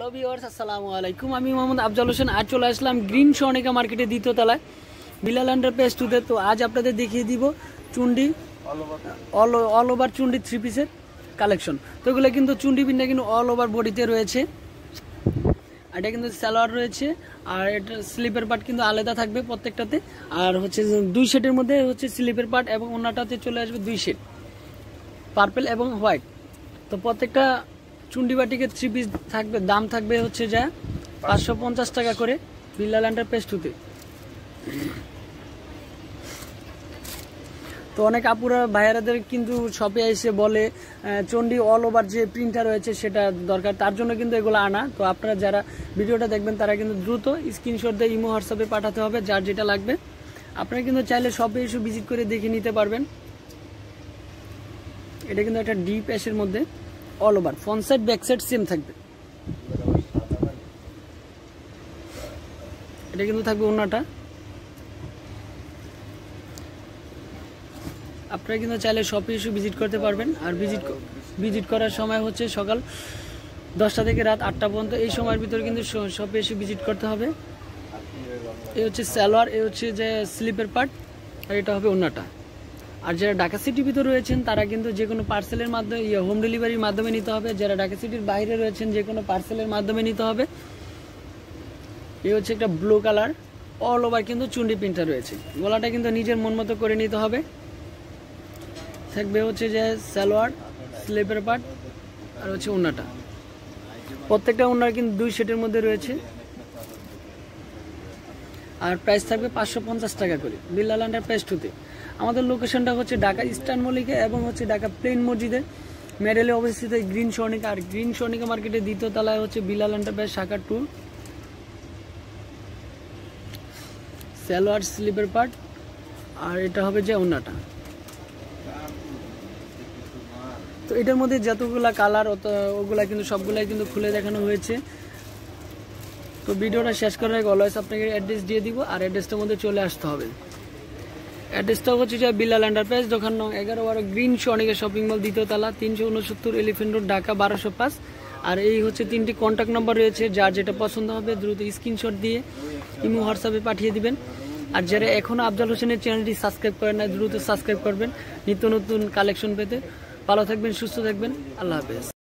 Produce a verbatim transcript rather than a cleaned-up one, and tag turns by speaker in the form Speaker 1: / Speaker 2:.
Speaker 1: Hello viewers, আসসালামু আলাইকুম। আমি মোহাম্মদ আফজাল হোসেন। আজ চলে আসলাম গ্রিন সনিকা মার্কেটের দ্বিতীয় তলায় বিলাল এন্টারপ্রাইজ টুতে। তো আজ আপনাদের দেখিয়ে দিব চুন্ডি অল অল ওভার চুন্ডি থ্রি পিসের কালেকশন। তো এগুলো কিন্তু চুন্ডি পিনটা কিন্তু অল ওভার বডিতে রয়েছে। এটা কিন্তু সালোয়ার রয়েছে, আর এটা স্লিপের পার্ট কিন্তু আলাদা থাকবে প্রত্যেকটাতে। আর হচ্ছে দুই শেডের মধ্যে হচ্ছে স্লিপের পার্ট, এবং ওনাটাতে চলে আসবে দুই শেড, পার্পল এবং হোয়াইট। তো প্রত্যেকটা চুন্ডি বাটিকে থ্রি পিস থাকবে, দাম থাকবে হচ্ছে যা পাঁচশো পঞ্চাশ টাকা করে বিলাল এন্টারপ্রাইজ টুতে। তো অনেক আপুরা ভাইয়ারাদের কিন্তু শপে এসে বলে চন্ডি অল ওভার যে প্রিন্টটা রয়েছে সেটা দরকার, তার জন্য কিন্তু এগুলো আনা। তো আপনারা যারা ভিডিওটা দেখবেন তারা কিন্তু দ্রুত স্ক্রিনশট দিয়ে ইমো হোয়াটসঅ্যাপে পাঠাতে হবে যার যেটা লাগবে। আপনারা কিন্তু চাইলে শপে এসে ভিজিট করে দেখে নিতে পারবেন। এটা কিন্তু একটা ডিপ অ্যাশের মধ্যে all over, front side back side same থাকবে। এটা কিন্তু থাকবে ওন্নাটা। আপনারা কিন্তু চাইলে শপে এসে ভিজিট করতে পারবেন। আর ভিজিট ভিজিট করার সময় হচ্ছে সকাল দশটা থেকে রাত আটটা পর্যন্ত। এই সময়ের ভিতরে কিন্তু শপে এসে ভিজিট করতে হবে। এই হচ্ছে সালোয়ার, এই হচ্ছে যে স্লিপের পার্ট, আর এটা হবে ওন্নাটা। আর যারা ঢাকা সিটির ভিতরে রয়েছেন তারা কিন্তু যে কোনো পার্সেলের মাধ্যমে হোম ডেলিভারির মাধ্যমে নিতে হবে। যারা ঢাকা সিটির বাইরে রয়েছেন যে কোনো পার্সেলের মাধ্যমে নিতে হবে। এই হচ্ছে একটা ব্লু কালার অল ওভার কিন্তু চুন্ডি প্রিন্টটা রয়েছে। গলাটা কিন্তু নিজের মন মতো করে নিতে হবে। থাকবে হচ্ছে যে সালোয়ার, স্লিপের পার্ট, আর হচ্ছে ওন্নাটা। প্রত্যেকটা ওন্নার কিন্তু দুই সেটের মধ্যে রয়েছে। আর প্রাইস থাকবে পাঁচশো পঞ্চাশ টাকা করে বিলাল এন্টারপ্রাইজ টুতে। আমাদের লোকেশনটা হচ্ছে ঢাকা ইস্টার্ন মল্লিকা এবং হচ্ছে ঢাকা প্লেন মসজিদের মেডেলে অবস্থিত গ্রিন সনিকা। আর গ্রিন সনিকা মার্কেটের দ্বিতীয় তলায় হচ্ছে বিলাল এন্টারপ্রাইজ শাখা টু। সালোয়ার, স্লিপের পার্ট, আর এটা হবে যে ওন্নাটা। তো এটার মধ্যে যতগুলা কালার ওগুলা কিন্তু সবগুলাই কিন্তু খুলে দেখানো হয়েছে। তো ভিডিওটা শেষ করার আগে অলওয়েজ আপনাকে অ্যাড্রেস দিয়ে দিব, আর অ্যাড্রেসটার মধ্যে চলে আসতে হবে। অ্যাড্রেসটা হচ্ছে যে বিলাল এন্টারপ্রাইজ, দোকান নং এগারো বারো, গ্রিন সনিকা শপিং মল, দ্বিতীয় তলা, তিনশো উনসত্তর এলিফেন্ট রোড, ঢাকা বারোশো পাঁচ। আর এই হচ্ছে তিনটি কন্ট্যাক্ট নাম্বার রয়েছে, যার যেটা পছন্দ হবে দ্রুত স্ক্রিনশট দিয়ে ইমো হোয়াটসঅ্যাপে পাঠিয়ে দিবেন। আর যারা এখনও আফজাল হোসেনের চ্যানেলটি সাবস্ক্রাইব করেন না দ্রুত সাবস্ক্রাইব করবেন নিত্য নতুন কালেকশন পেতে। ভালো থাকবেন, সুস্থ থাকবেন, আল্লাহ হাফেজ।